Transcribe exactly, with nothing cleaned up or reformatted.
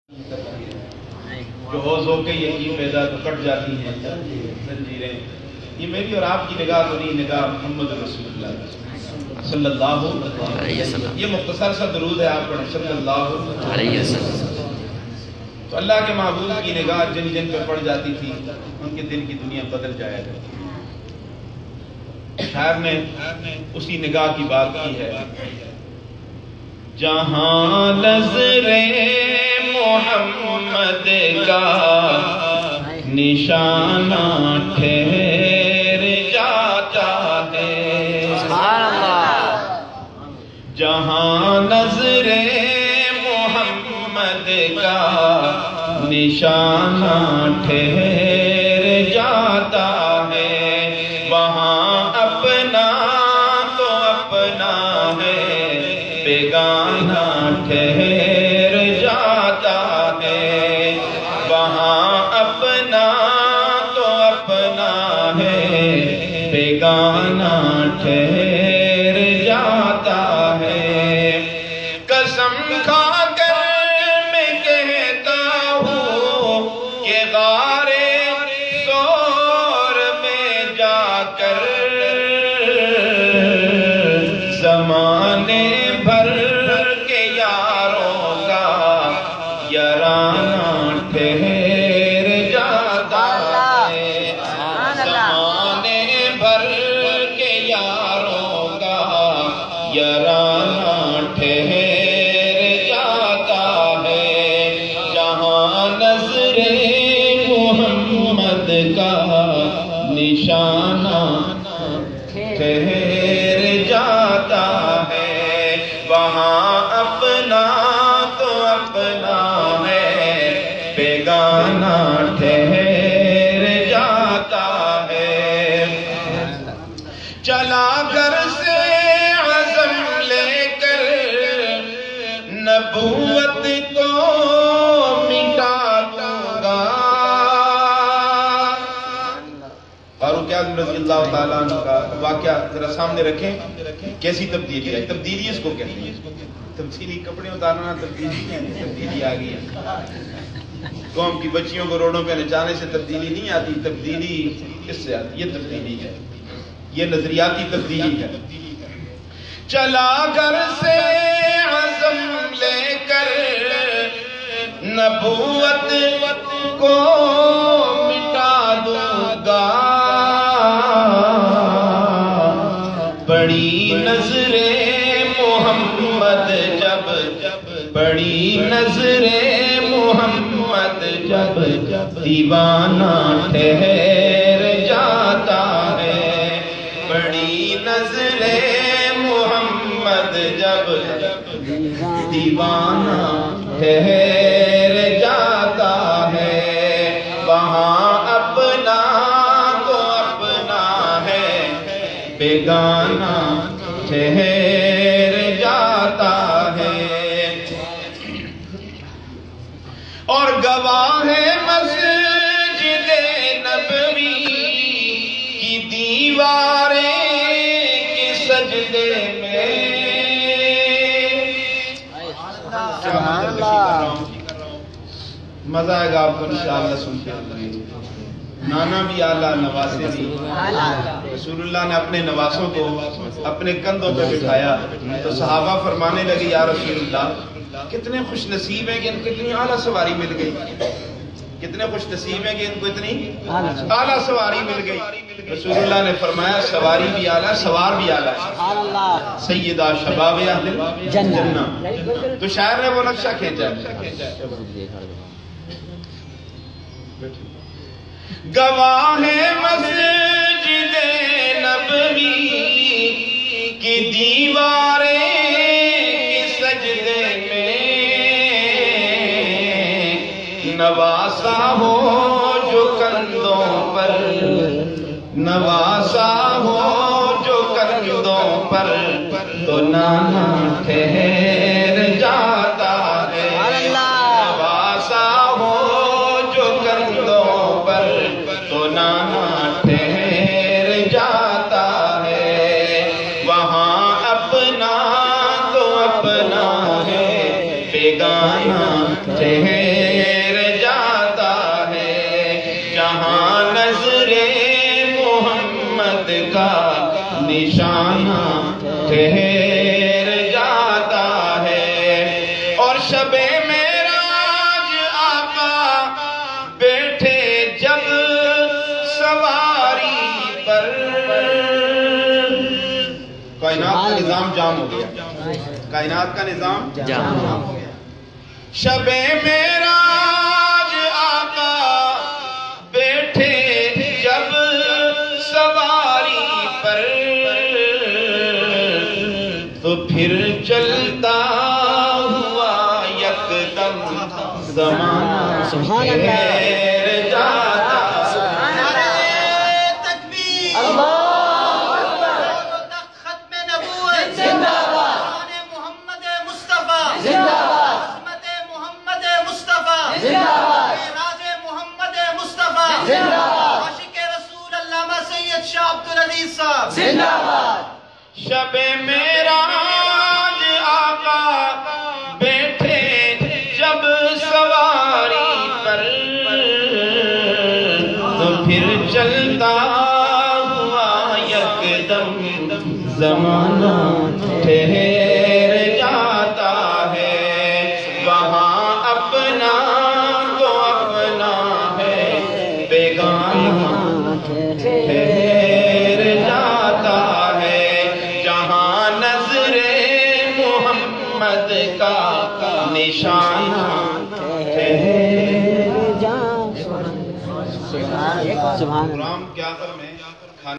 جو ہوش ہو کے یقین پیدا تو کٹ جاتی ہیں زنجیریں. یہ میری اور آپ کی نگاہ تو نہیں، نگاہ محمد رسول اللہ صلی اللہ علیہ وسلم. یہ مختصر سا درود ہے، آپ پڑھیں صلی اللہ علیہ وسلم. تو اللہ کے محبوب کی نگاہ جن جن پہ پڑ جاتی تھی ان کے دل کی دنیا بدل جایا کرتی. شاعر نے اسی نگاہ کی بات کی ہے. جہاں نظر محمد کا نشانہ ٹھہر جاتا ہے، جہاں نظر محمد کا نشانہ ٹھہر جاتا ہے، وہاں اپنا تو اپنا ہے، بیگانہ ٹھہر جاتا ہے، وہاں اپنا تو اپنا ہے، بیگانہ ٹھہر جاتا ہے. قسم کھا کر میں کہتا ہوں کہ غار سور میں جا کر زمانے بھر کے یاروں کا یارانہ ٹھہر جاتا ہے، زمانے بھر کے یاروں کا یارانہ ٹھہر جاتا ہے، جہاں نظر محمد کا نشانہ ٹھہر جاتا ہے، وہاں اپنا تو اپنا ہے، بیگانہ ٹھہر جاتا ہے. چلا گھر سے عزم لے کر نبوت کو مٹا دوں گا. فاروق اعظم رضی اللہ تعالیٰ عنہ کا واقعہ ذرا سامنے رکھیں. کیسی تبدیلی ہے؟ تبدیلی اس کو کہتے ہیں. تبدیلی کپڑے اتارنا تبدیلی نہیں ہے، تبدیلی آ گئی ہے. قوم کی بچیوں کو روڈوں پہ نچانے سے تبدیلی نہیں آتی، تبدیلی اس سے آتی. یہ تبدیلی ہے، یہ نظریاتی تبدیلی ہے. چلا گھر سے عزم لے کر نبوت کو مٹا دوں گا، بڑی نظر محمد جب بڑی نظر محمد جب دیوانہ ٹھہر جاتا ہے، بڑی نظر محمد جب دیوانہ ٹھہر جاتا ہے، وہاں اپنا تو اپنا ہے، بیگانہ ٹھہر جاتا ہے. اور گواہ ہے مسجد نبوی کی دیواریں کہ سجدے میں مزہ آئے گا آپ کو انشاءاللہ سن کے. نانا بھی اعلیٰ، نواسے بھی. رسول اللہ نے اپنے نواسوں کو اپنے کندھوں پہ بٹھایا تو صحابہ فرمانے لگے یا رسول اللہ کتنے خوش نصیب ہیں کہ ان کو اتنی اعلیٰ سواری مل گئی، کتنے خوش نصیب ہیں کہ ان کو اتنی اعلیٰ سواری مل گئی. رسول اللہ نے فرمایا سواری بھی اعلیٰ، سوار بھی اعلیٰ، سیدہ شباب اہل جنہ. تو شاعر نے وہ نقشہ کھینچا. گواہ مسجد نبوی کی دیواریں کہ سجدے میں نواسا ہو جو کندھوں پر، نواسا ہو جو کندھوں پر تو نانا ٹھہر جاتا ہے، نواسا ہو جو کندھوں پر تو نانا ٹھہر جاتا ہے، وہاں اپنا تو اپنا ہے، بیگانہ ٹھہر جاتا ہے، جہاں نظر محمد کا نشانہ ٹھہر جاتا ہے۔ اور شب معراج آقا بیٹھے جب سواری پر، کائنات کا نظام جام ہو گیا، کائنات کا نظام جام ہو گیا۔ شب معراج آقا بیٹھے جب سواری پر، تو پھر چلتا ہوا یکدم زمانہ ٹھہر جاتا۔ شب معراج آقا بیٹھے جب سواری پر، تو پھر چلتا ہوا یکدم زمانہ ٹھہر جاتا ہے۔ وہاں اپنا تو اپنا ہے، بیگانہ ٹھہر جاتا ہے، جہاں نظر محمد کا نشانہ ٹھہر جاتا ہے۔ قرآن کے آخر میں